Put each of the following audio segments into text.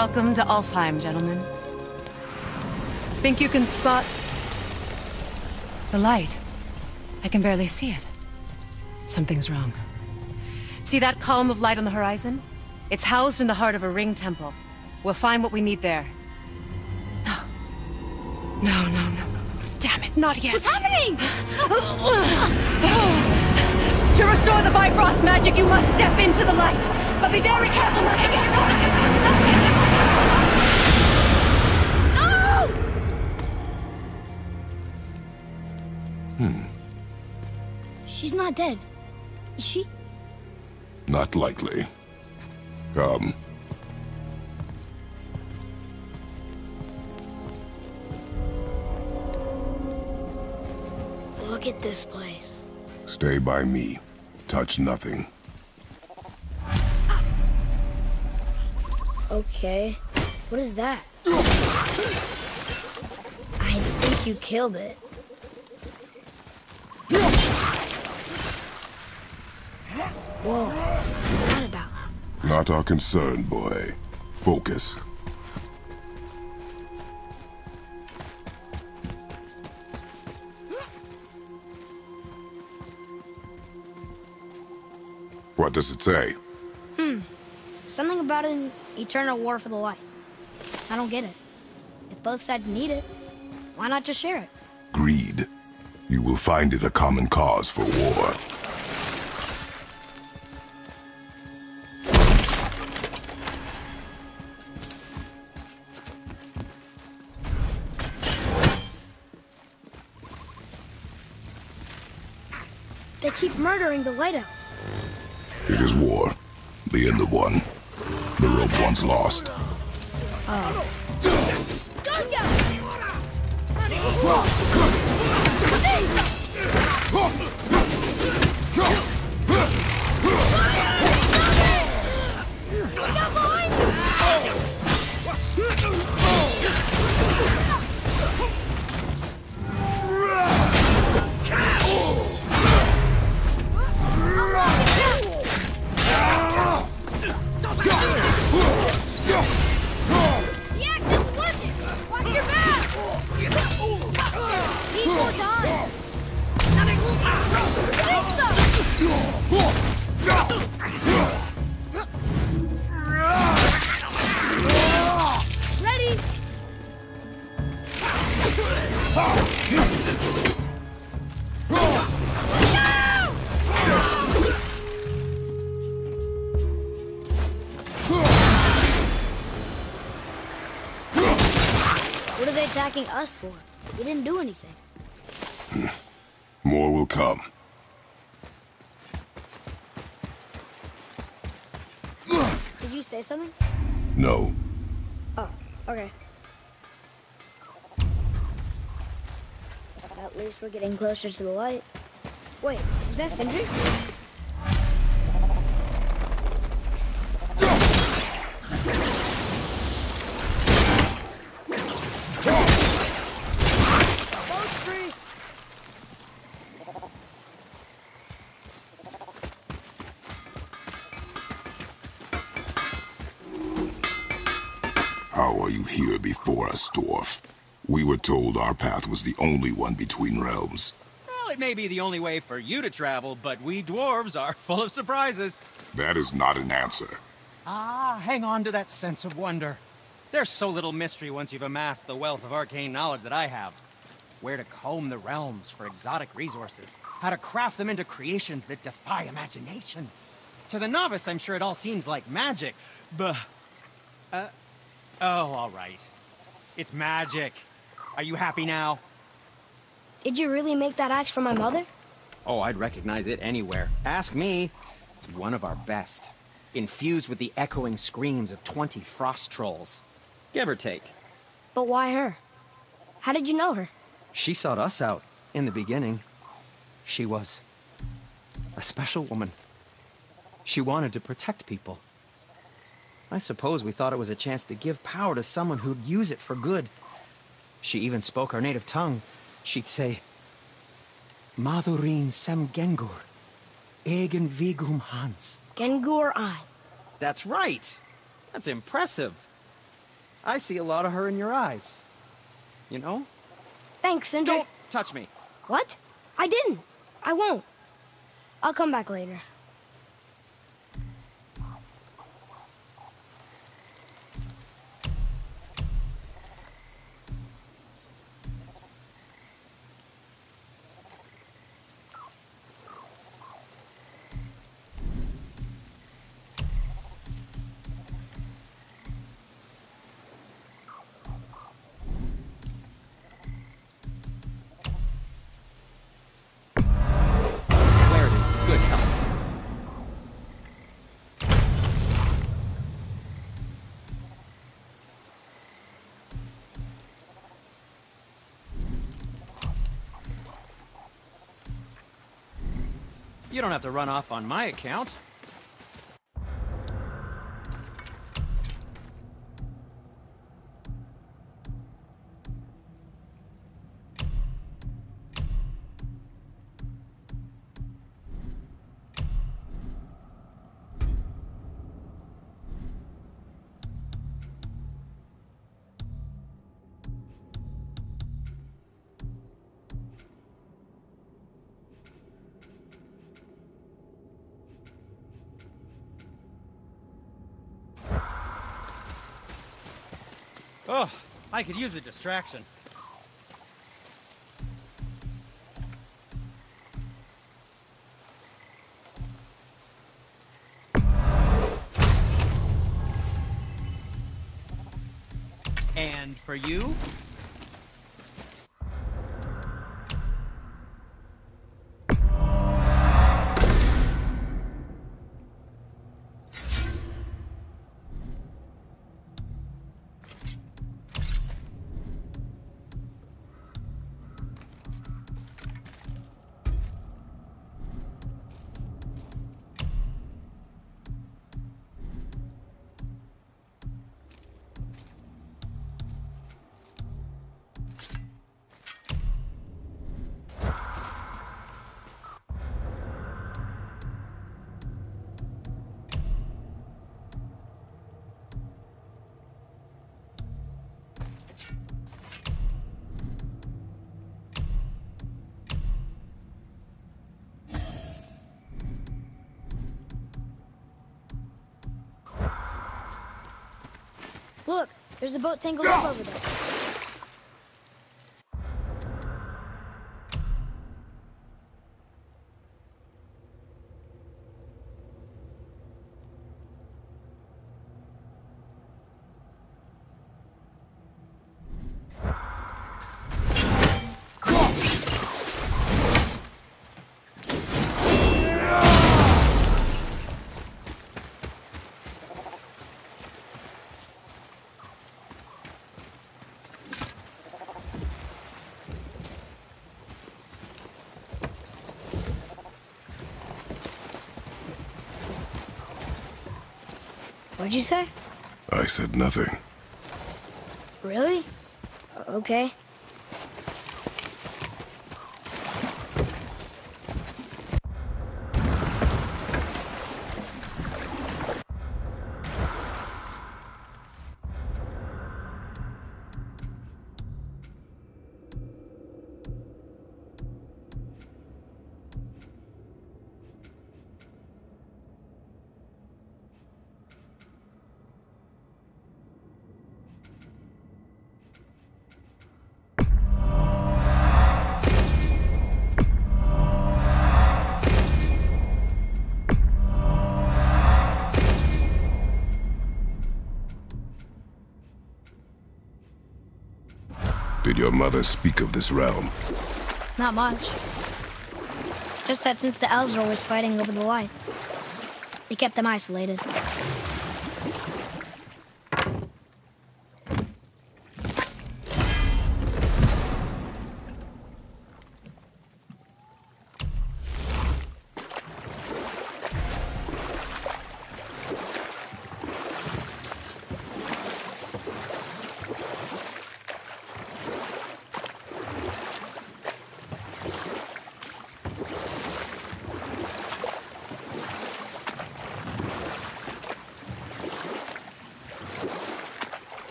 Welcome to Alfheim, gentlemen. Think you can spot the light? I can barely see it. Something's wrong. See that column of light on the horizon? It's housed in the heart of a ring temple. We'll find what we need there. No. No, no, no. Damn it, not yet. What's happening? To restore the Bifrost magic, you must step into the light. But be very careful not to get caught. She's not dead. Is she? Not likely. Come. Look at this place. Stay by me. Touch nothing. Okay. What is that? I think you killed it. Whoa. What's that about? Not our concern, boy. Focus. What does it say? Something about an eternal war for the light. I don't get it. If both sides need it, why not just share it? Greed. You will find it a common cause for war. They keep murdering the Light Elves. It is war. The end of one. The rope once lost. What are they attacking us for? We didn't do anything. More will come. Did you say something? No. Oh, okay. At least we're getting closer to the light. Wait, was that Sindri? How are you here before us, Dwarf? We were told our path was the only one between realms. Well, it may be the only way for you to travel, but we dwarves are full of surprises. That is not an answer. Ah, hang on to that sense of wonder. There's so little mystery once you've amassed the wealth of arcane knowledge that I have. Where to comb the realms for exotic resources. How to craft them into creations that defy imagination. To the novice, I'm sure it all seems like magic, but... oh, all right. It's magic. Are you happy now? Did you really make that axe for my mother? Oh, I'd recognize it anywhere. Ask me. One of our best. Infused with the echoing screams of 20 frost trolls. Give or take. But why her? How did you know her? She sought us out in the beginning. She was a special woman. She wanted to protect people. I suppose we thought it was a chance to give power to someone who'd use it for good. She even spoke our native tongue. She'd say, Madurin sem Gengur, egen vigum Hans. Gengur I. That's right. That's impressive. I see a lot of her in your eyes. You know? Thanks, Cinder. Don't touch me. What? I didn't. I won't. I'll come back later. Good help. You don't have to run off on my account. Oh, I could use a distraction. And for you? Look, there's a boat tangled up over there. What'd you say? I said nothing. Really? Okay. Did your mother speak of this realm? Not much. Just that since the elves are always fighting over the light, they kept them isolated.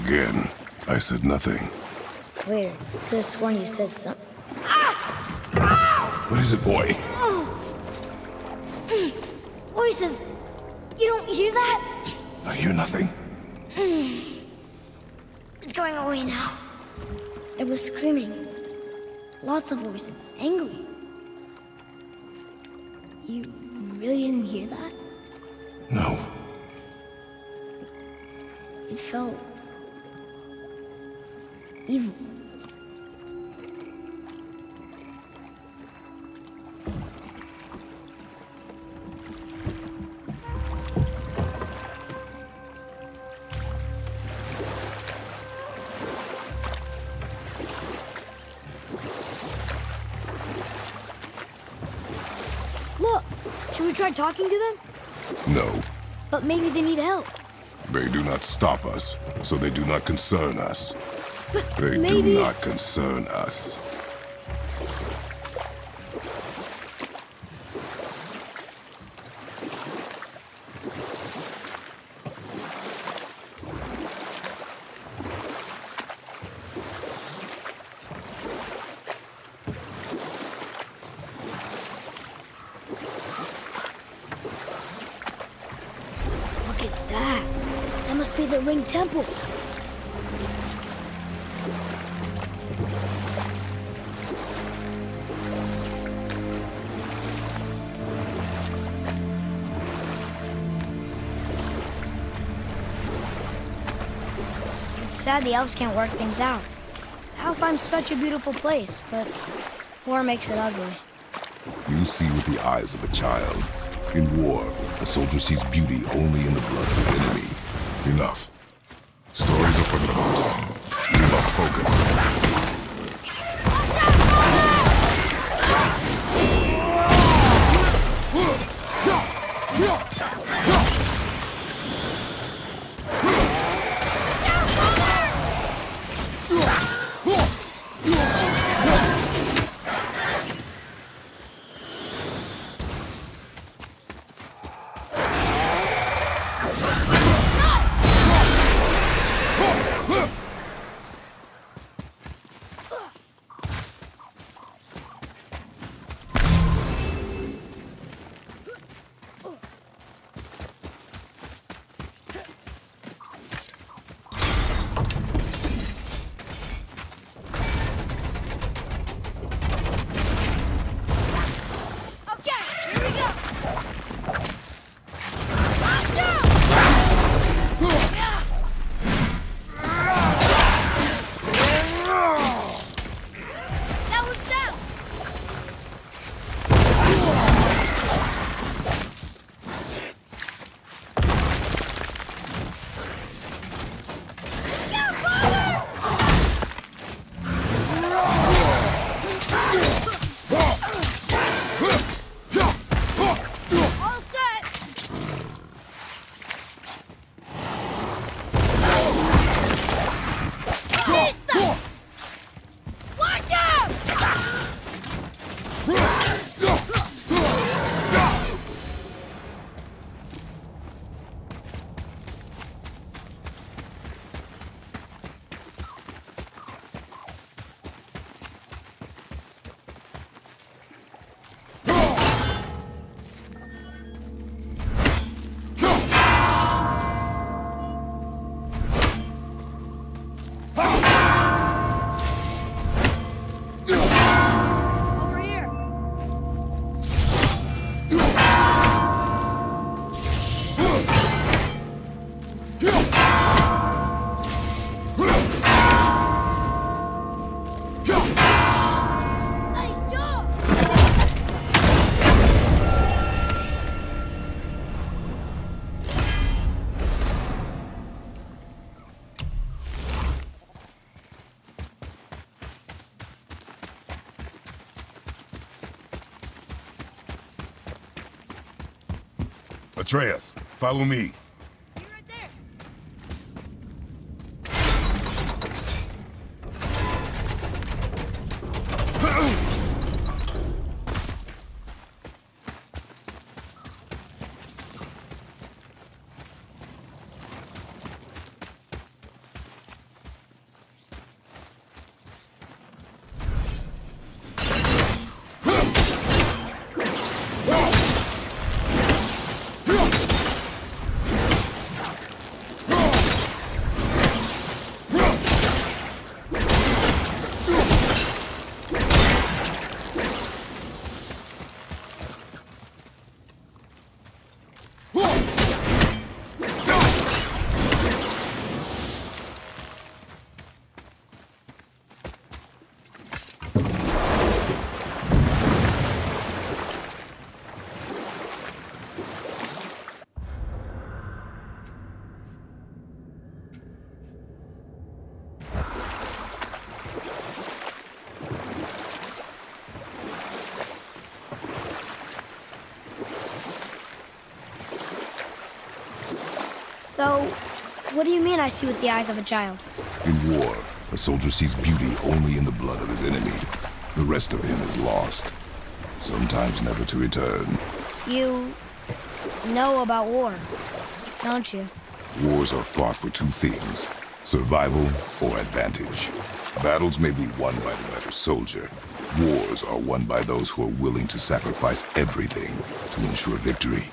Again, I said nothing. Wait, could have sworn you said something. What is it, boy? Voices! You don't hear that? I hear nothing. It's going away now. It was screaming. Lots of voices. Angry. You really didn't hear that? No. It felt... evil. Look! Should we try talking to them? No. But maybe they need help. They do not stop us, so they do not concern us. They maybe... do not concern us. Look at that. That must be the Ring Temple. It's sad the elves can't work things out. Alfheim's such a beautiful place, but war makes it ugly. You see with the eyes of a child. In war, a soldier sees beauty only in the blood of his enemy. Enough. Stories are for the boat. We must focus. Atreus, follow me. So, what do you mean I see with the eyes of a child? In war, a soldier sees beauty only in the blood of his enemy. The rest of him is lost, sometimes never to return. You know about war, don't you? Wars are fought for two things, survival or advantage. Battles may be won by the better soldier. Wars are won by those who are willing to sacrifice everything to ensure victory.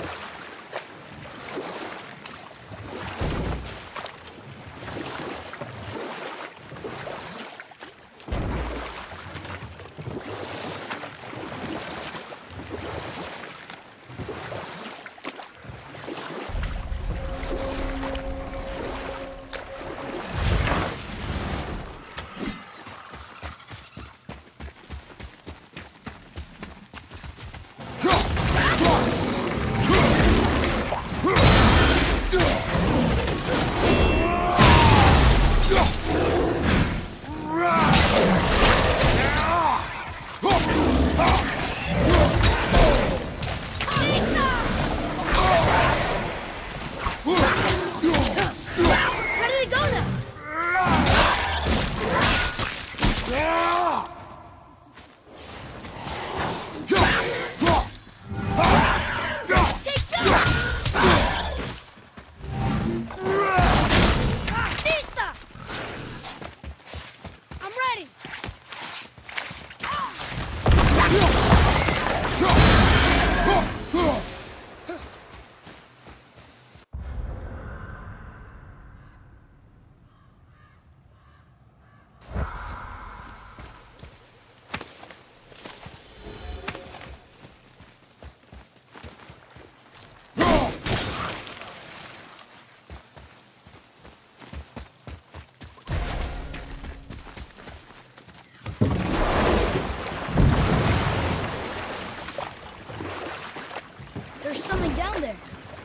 There's something down there.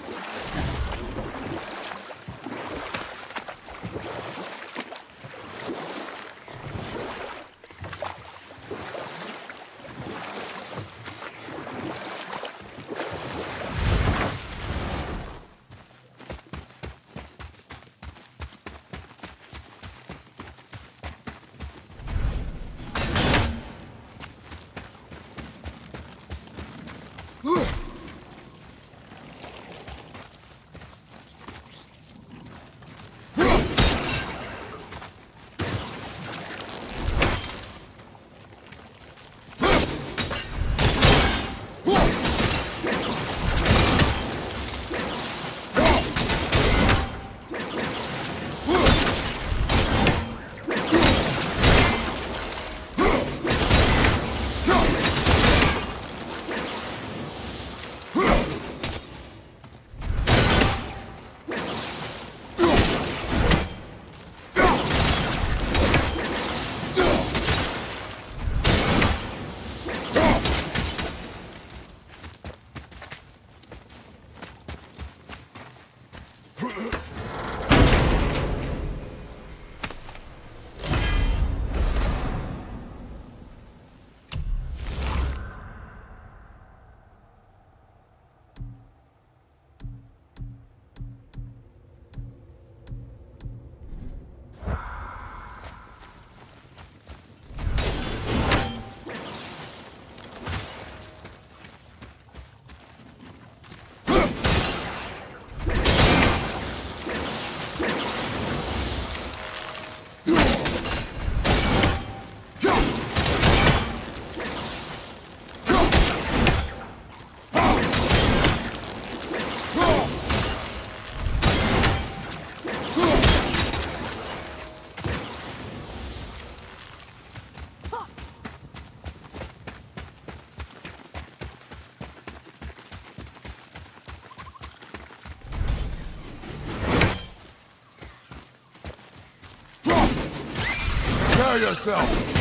Prepare yourself!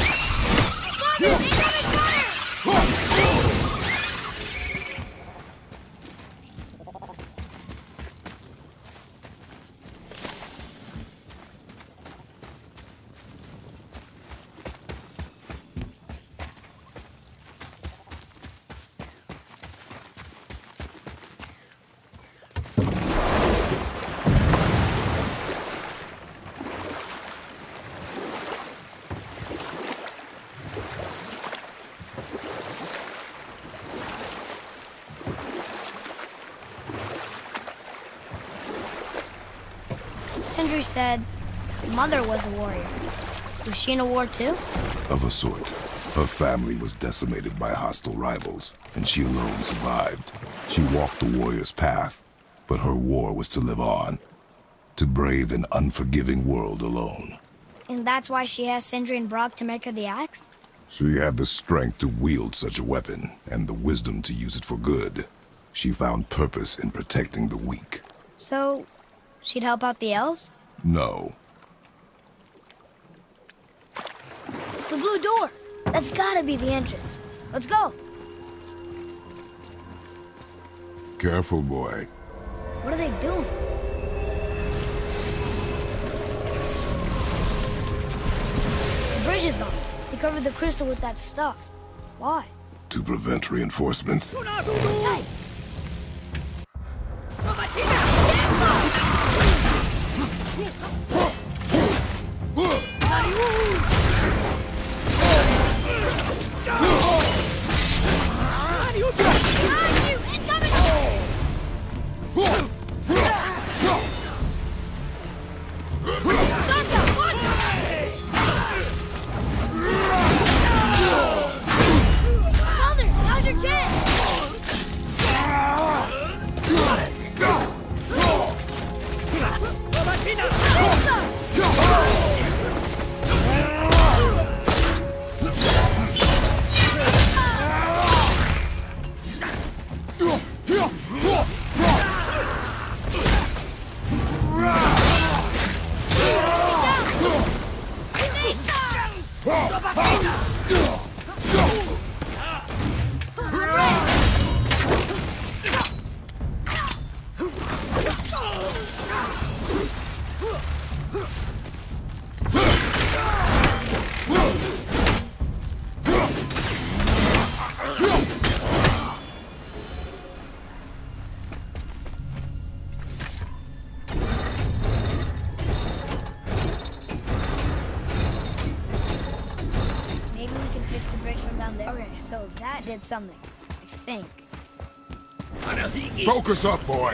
Sindri said your mother was a warrior. Was she in a war too? Of a sort. Her family was decimated by hostile rivals, and she alone survived. She walked the warrior's path, but her war was to live on, to brave an unforgiving world alone. And that's why she asked Sindri and Brock to make her the axe? She had the strength to wield such a weapon, and the wisdom to use it for good. She found purpose in protecting the weak. So, she'd help out the elves? No. The blue door! That's gotta be the entrance. Let's go! Careful, boy. What are they doing? The bridge is gone. They covered the crystal with that stuff. Why? To prevent reinforcements. Hey! Did something, I think. Focus up, boy!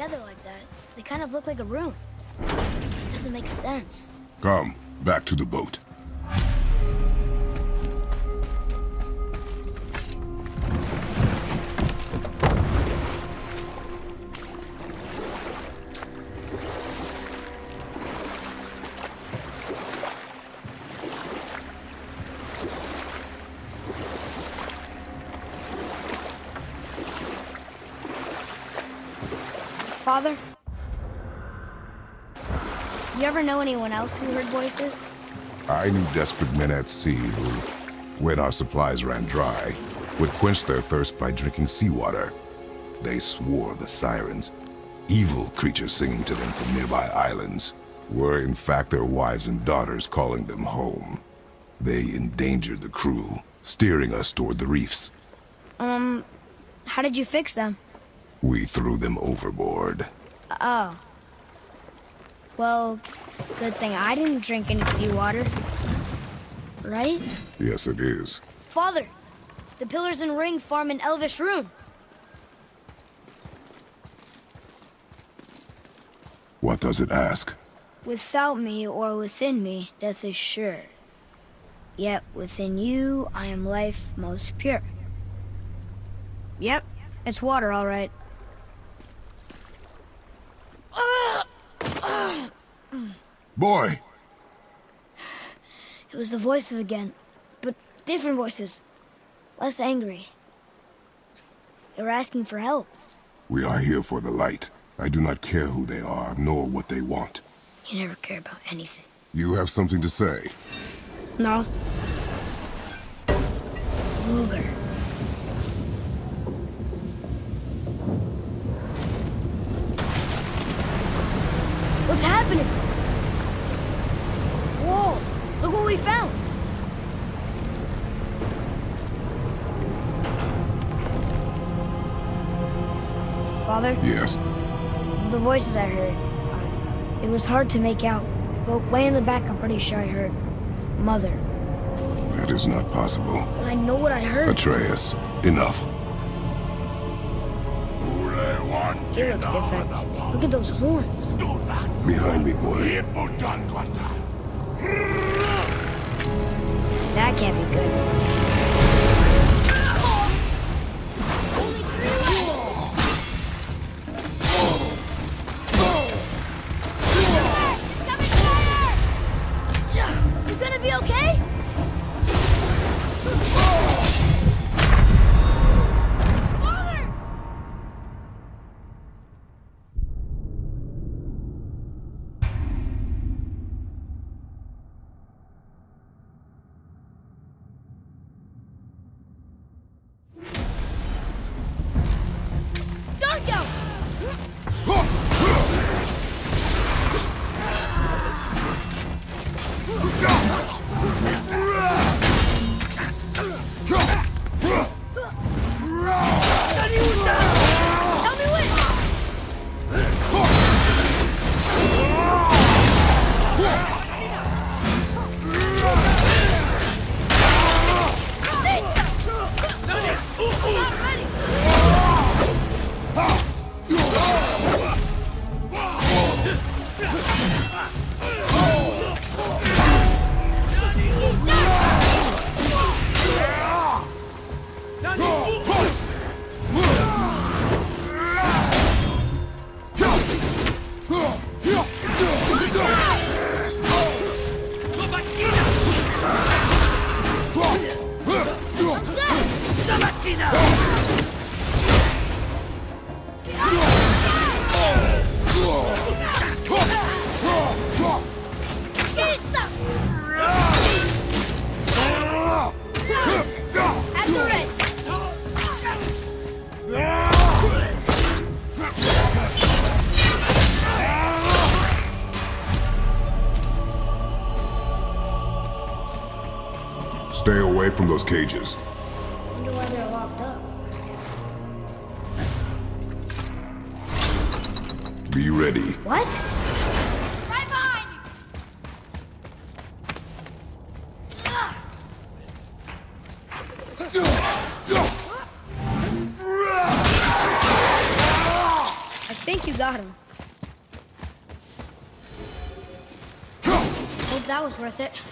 together like that. They kind of look like a room. It doesn't make sense. Come, back to the boat. Father? You ever know anyone else who heard voices? I knew desperate men at sea who, when our supplies ran dry, would quench their thirst by drinking seawater. They swore the sirens, evil creatures singing to them from nearby islands, were in fact their wives and daughters calling them home. They endangered the crew, steering us toward the reefs. How did you fix them? We threw them overboard. Oh. Well, good thing I didn't drink any seawater. Right? Yes, it is. Father, the pillars and ring form an elvish rune. What does it ask? Without me or within me, death is sure. Yet within you, I am life most pure. Yep, it's water, all right. Boy! It was the voices again, but different voices. Less angry. They were asking for help. We are here for the light. I do not care who they are, nor what they want. You never care about anything. You have something to say? No. Luger. What's happening? Whoa! Look what we found! Father? Yes. The voices I heard. It was hard to make out, but way in the back I'm pretty sure I heard Mother. That is not possible. But I know what I heard. Atreus, enough. It looks different. Look at those horns. Behind me, boy. That can't be good. You gonna be okay? Stay away from those cages. Wonder why they're locked up. Be ready. What? Right behind you! I think you got him. Hope that was worth it.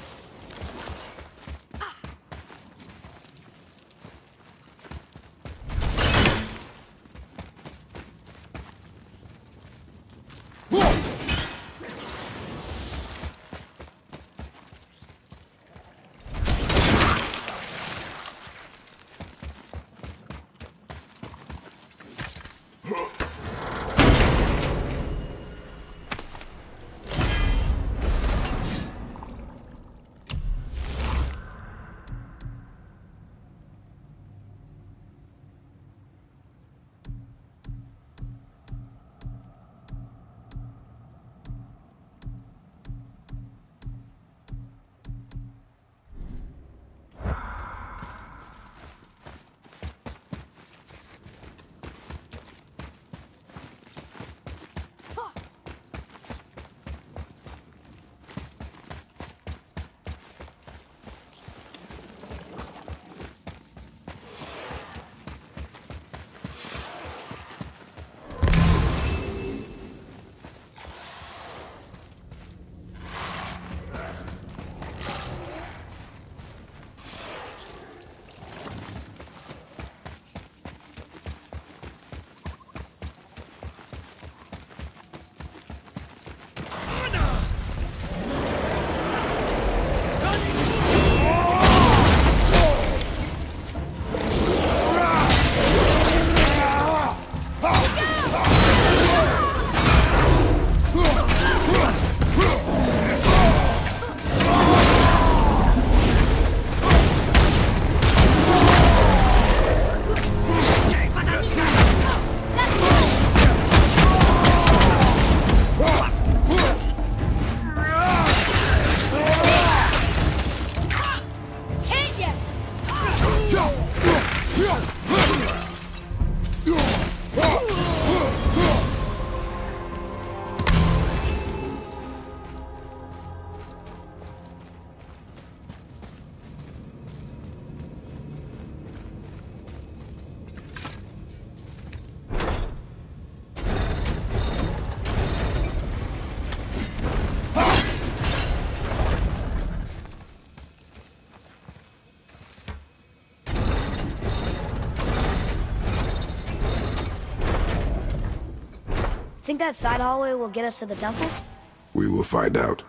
Think that side hallway will get us to the temple? We will find out.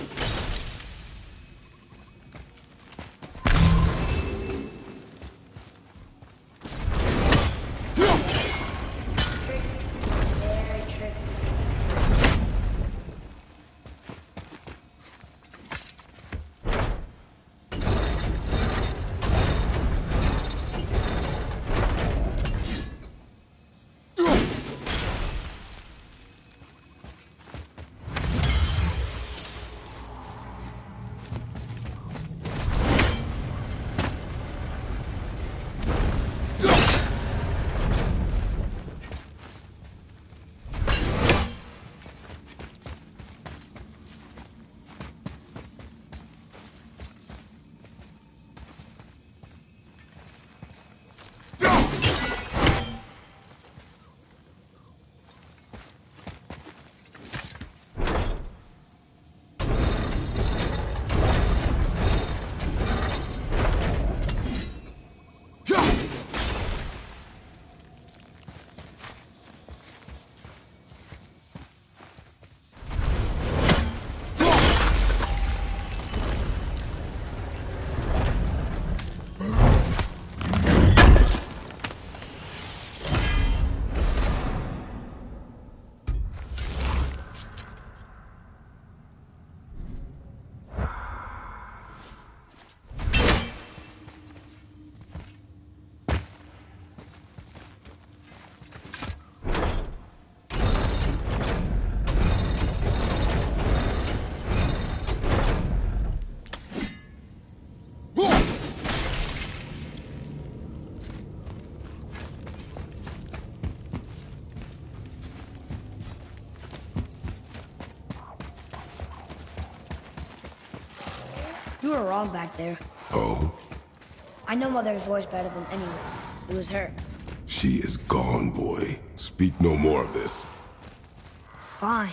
You were wrong back there. Oh? I know Mother's voice better than anyone. It was her. She is gone, boy. Speak no more of this. fine.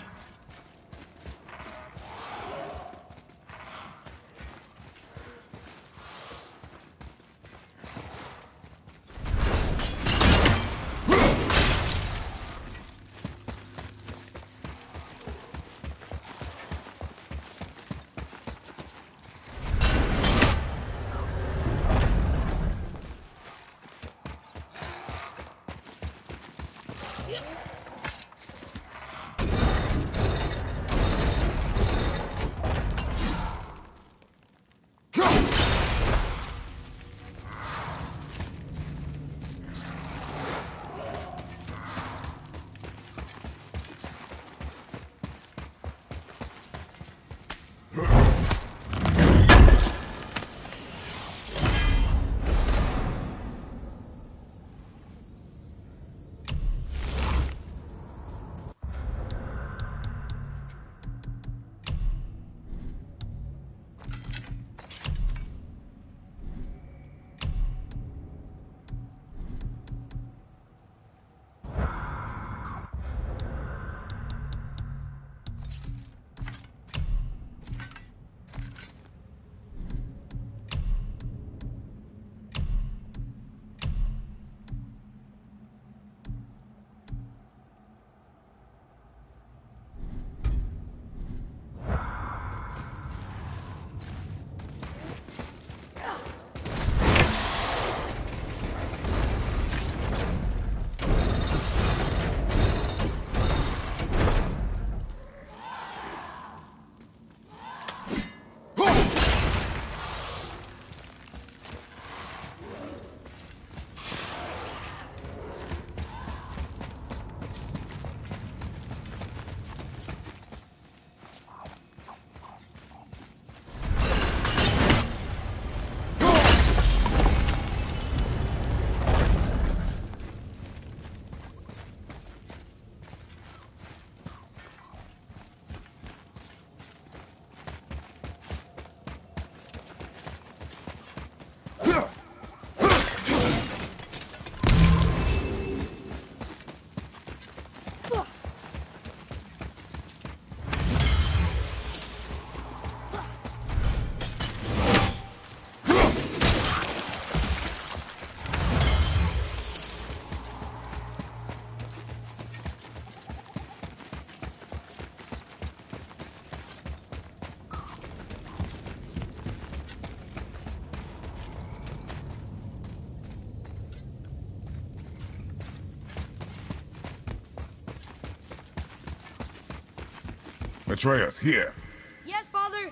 Atreus, here. Yes, Father.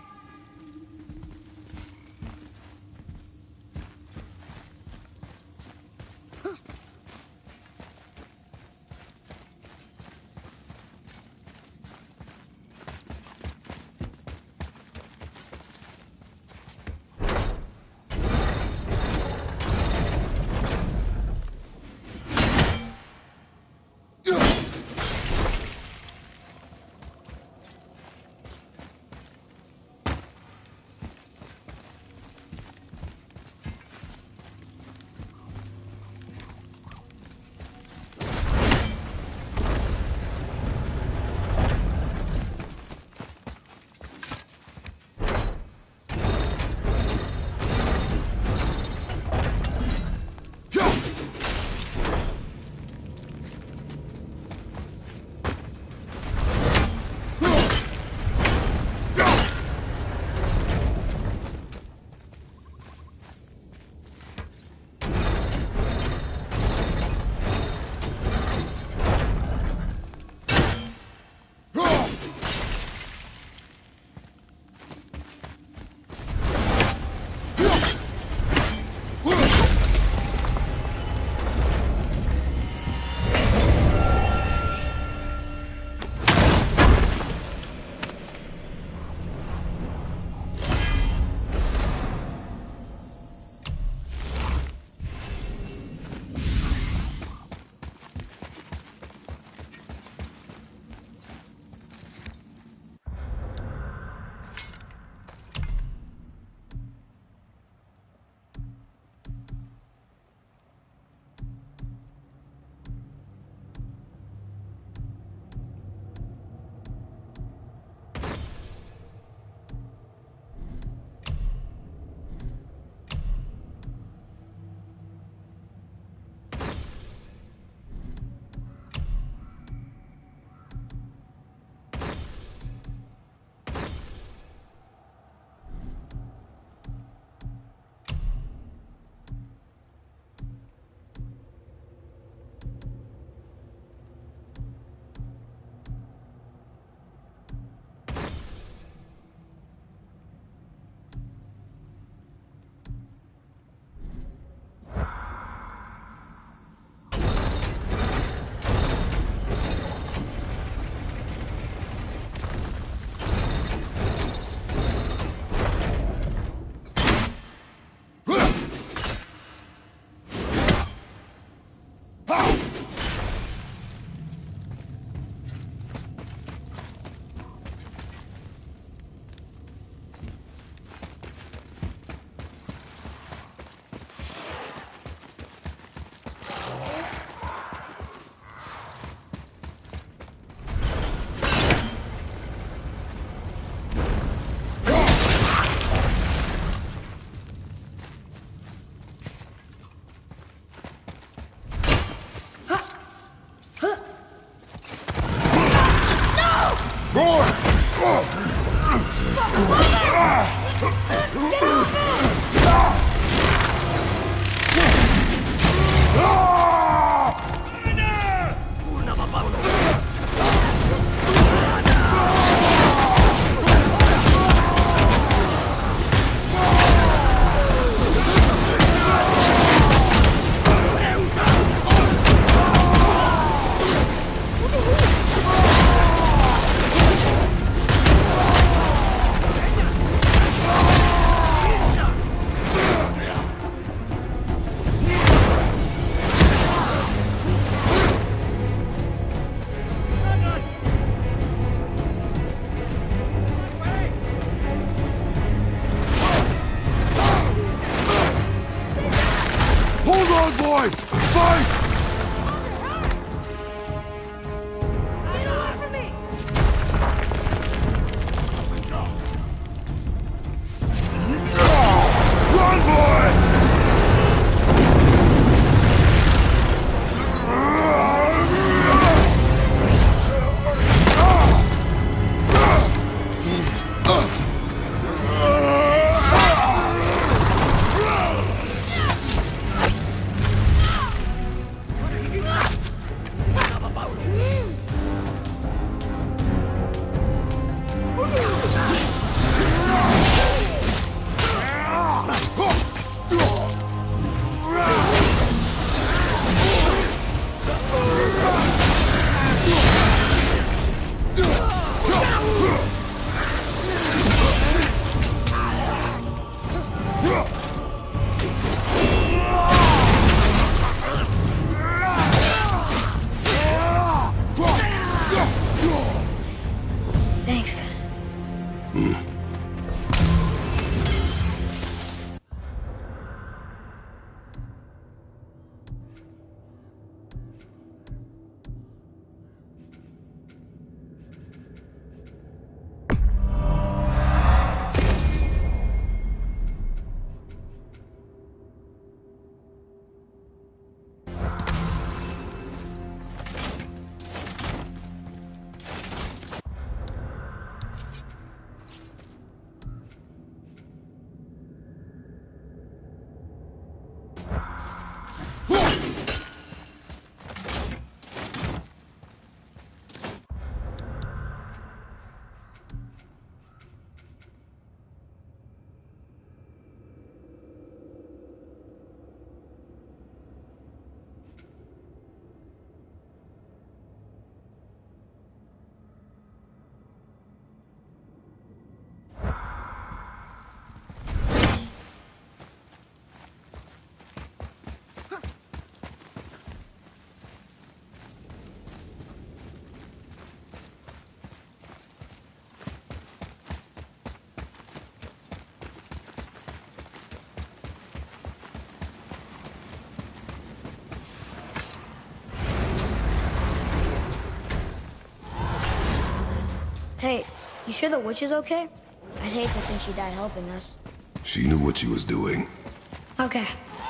Hey, you sure the witch is okay? I'd hate to think she died helping us. She knew what she was doing. Okay.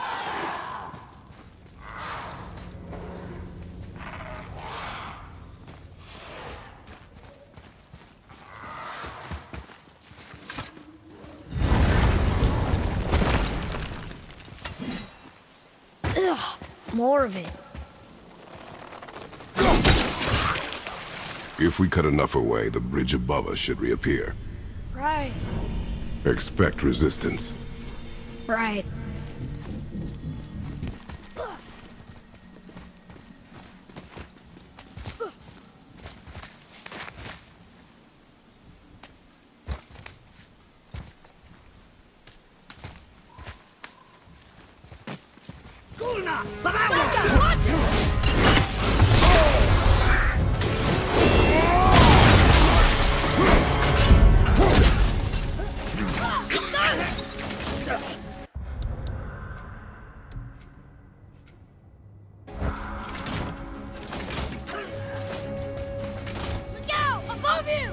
Ugh, more of it. If we cut enough away, the bridge above us should reappear. Right. Expect resistance. Right. Look out! Above you!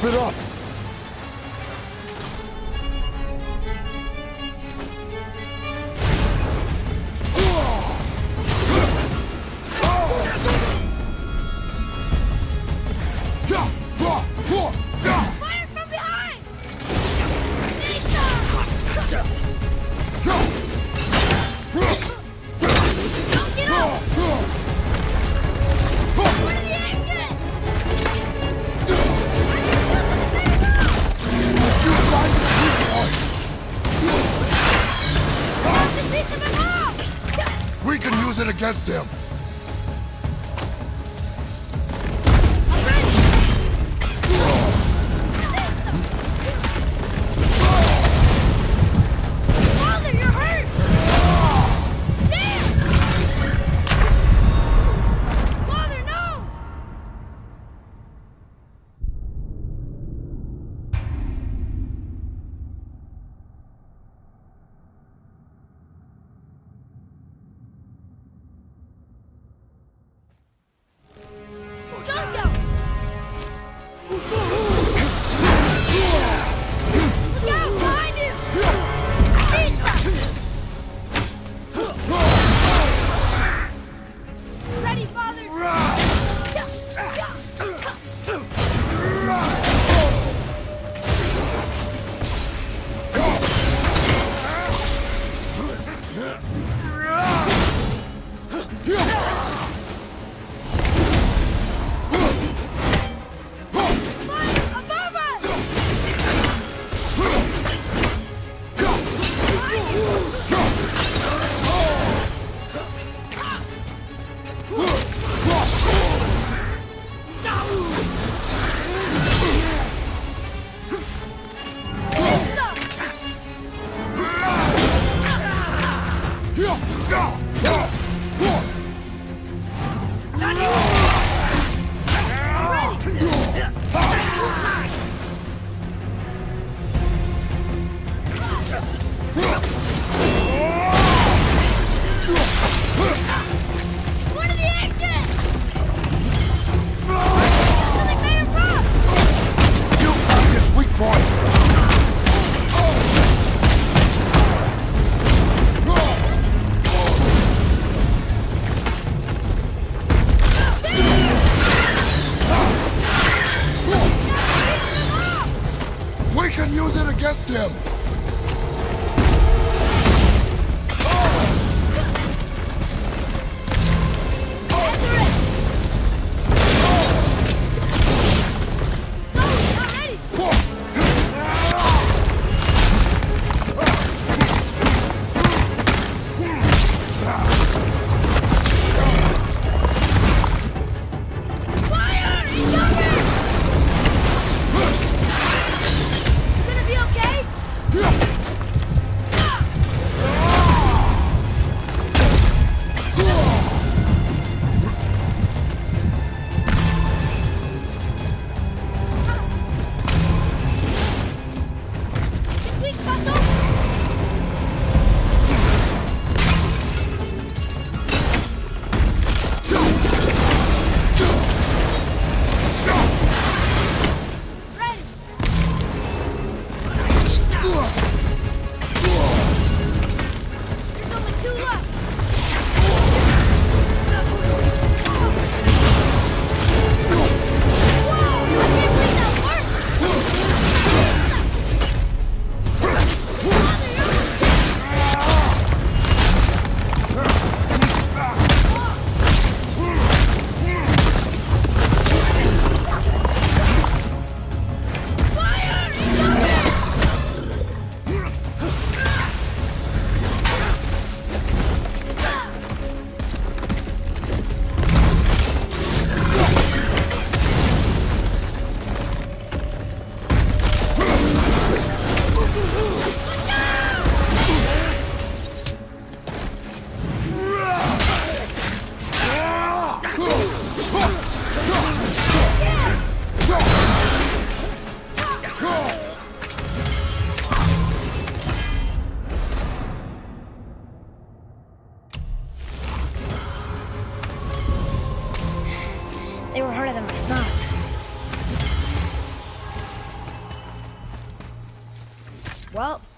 Keep it up! Fire from behind! Don't get up! What are the engines? We can use it against him! Father, you're hurt! Damn! Father, no!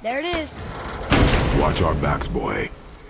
There it is. Watch our backs, boy.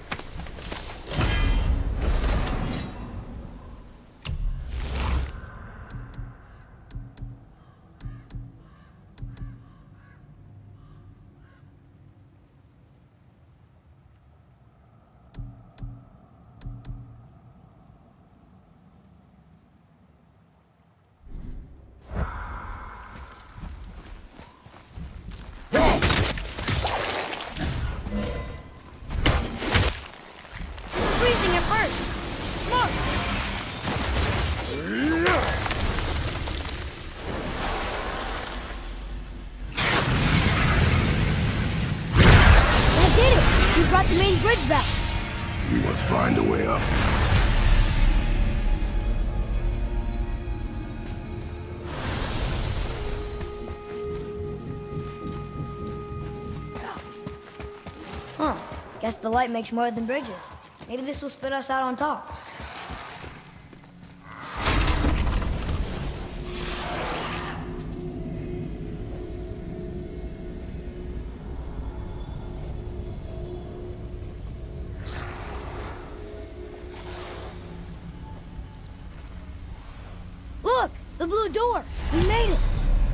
Freezing at first. Smoke! That did it! We brought the main bridge back. We must find a way up. Huh. Guess the light makes more than bridges. Maybe this will spit us out on top. Look! The blue door! We made it!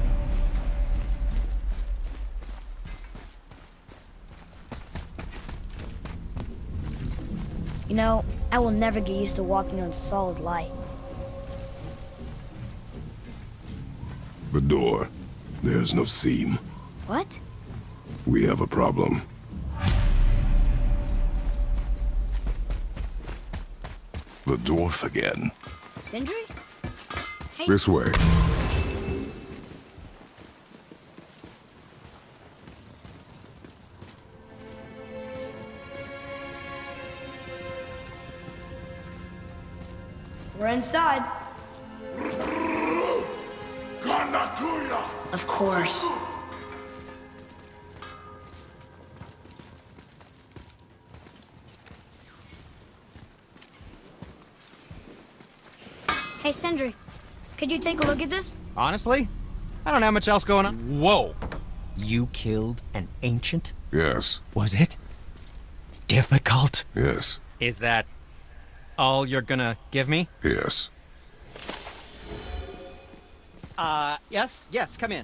You know, I will never get used to walking on solid light. The door. There's no seam. What? We have a problem. The dwarf again. Sindri? Hey, This way. we're inside. Of course. Hey, Sindri, could you take a look at this? Honestly, I don't have much else going on. Whoa! You killed an ancient? Yes. Was it difficult? Yes. Is that all you're gonna give me? Yes. Yes, come in.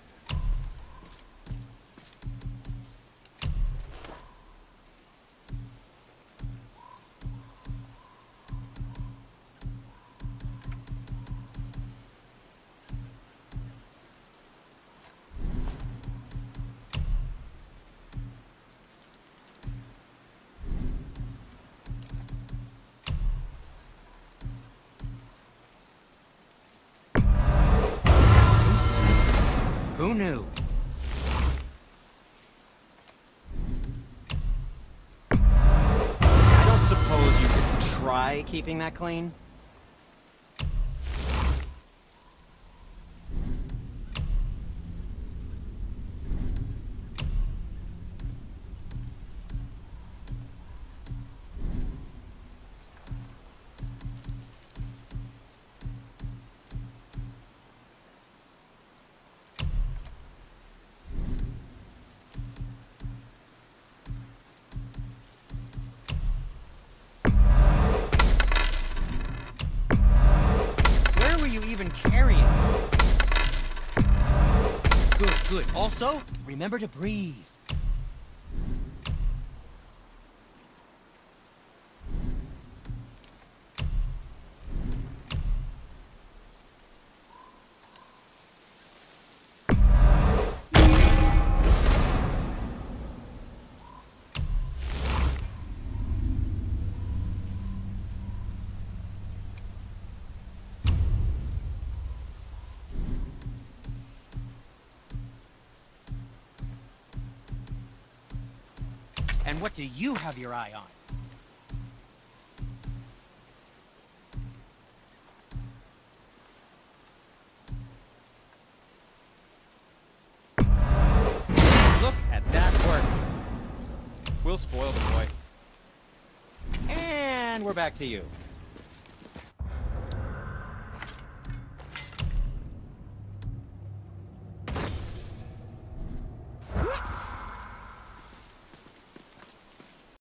Who knew? I don't suppose you could try keeping that clean? Carrying those. Good. Also, remember to breathe. And what do you have your eye on? Look at that work. We'll spoil the boy. And we're back to you.